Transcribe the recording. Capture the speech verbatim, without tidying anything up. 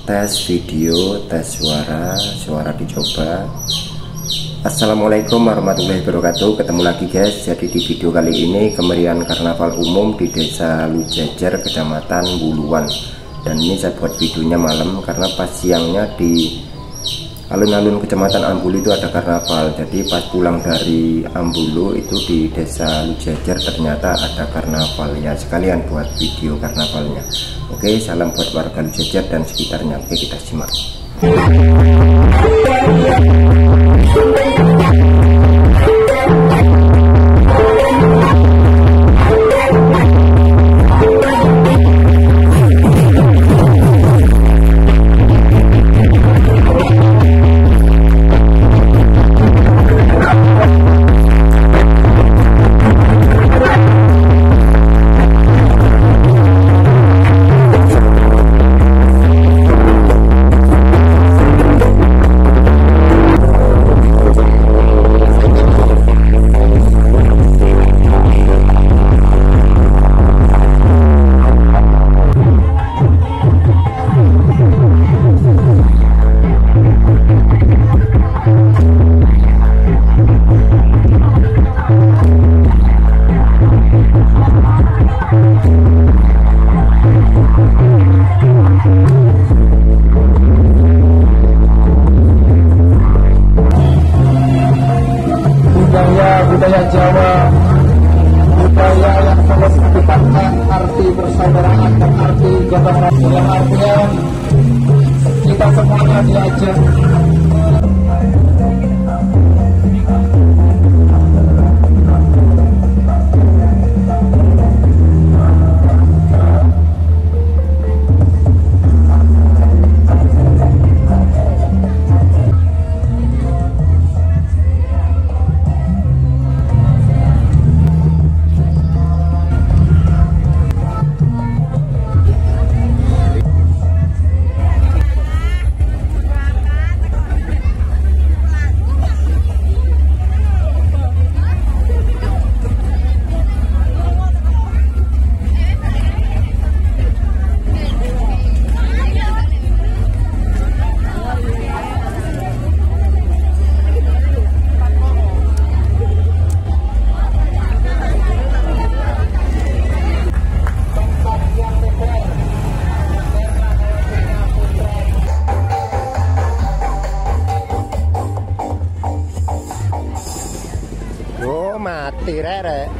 tes video, tes suara, suara dicoba. Assalamualaikum warahmatullahi wabarakatuh. Ketemu lagi guys. Jadi di video kali ini kemeriahan karnaval umum di Desa Lujajar, Kecamatan Buluan. Dan ini saya buat videonya malam karena pas siangnya di alun-alun Kecamatan Ambulu itu ada karnaval. Jadi pas pulang dari Ambulu itu di Desa Lujajar ternyata ada karnaval, ya sekalian buat video karnavalnya. Oke, salam buat warga Lujajar dan sekitarnya. Oke, kita simak. Budaya Jawa, budaya yang mengedepankan arti persaudaraan dan arti gotong royong, yang artinya kita semuanya diajak mati rere.